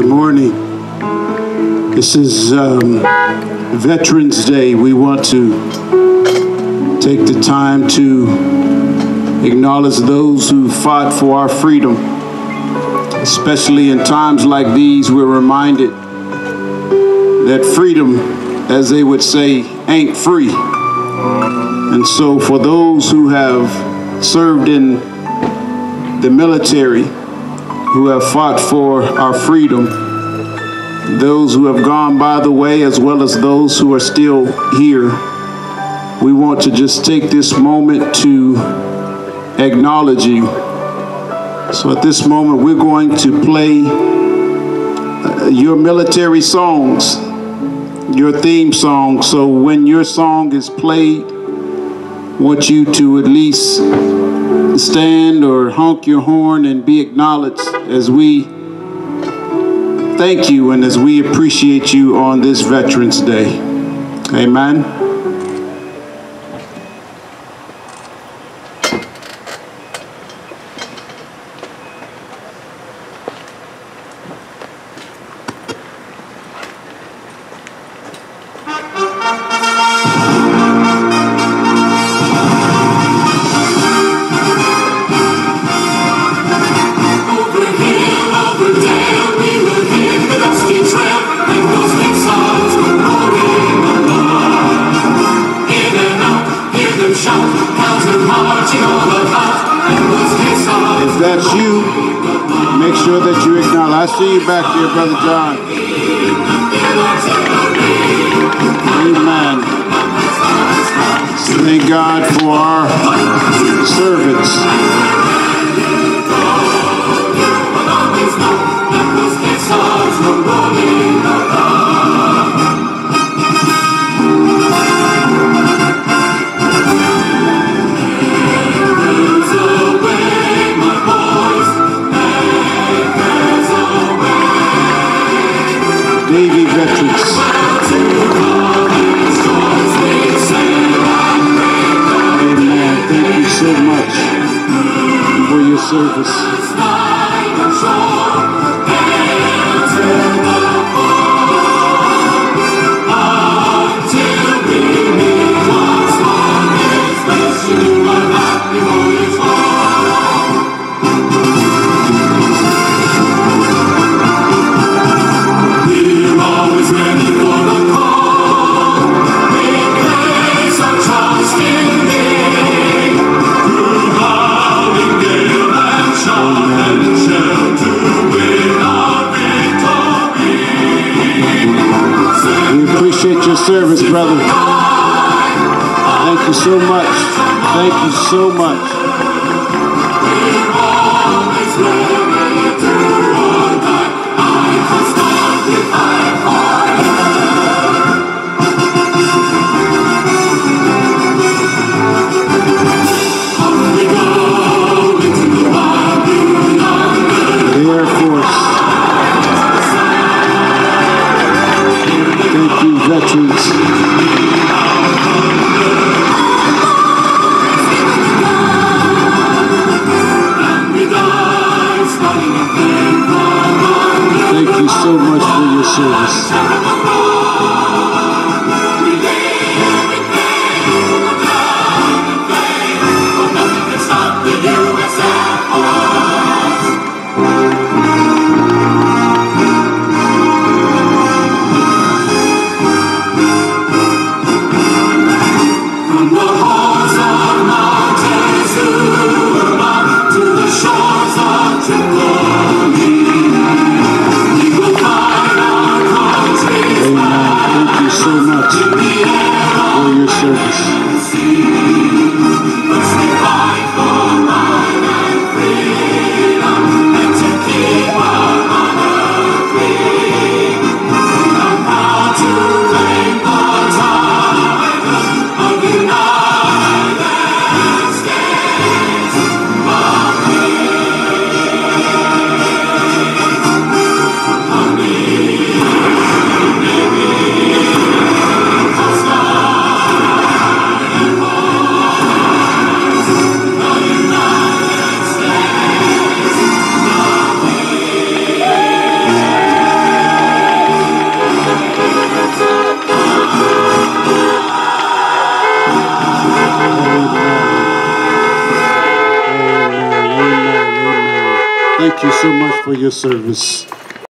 Good morning. This is Veterans Day. We want to take the time to acknowledge those who fought for our freedom. Especially in times like these, we're reminded that freedom, as they would say, ain't free. And so for those who have served in the military, who have fought for our freedom, those who have gone by the way, as well as those who are still here, we want to just take this moment to acknowledge you. So at this moment, we're going to play your military songs, your theme song. So when your song is played, I want you to at least stand or honk your horn and be acknowledged as we thank you and as we appreciate you on this Veterans Day. Amen. If that's you, make sure that you acknowledge. I see you back there, Brother John. Amen. Thank God for our servants. Navy veterans. Amen. Thank you so much for your service. Appreciate your service, brother. Thank you so much. Thank you so much. The Air Force. Thank you, veterans. Thank you so much for your service. Thank Amen. Thank you so much for your service.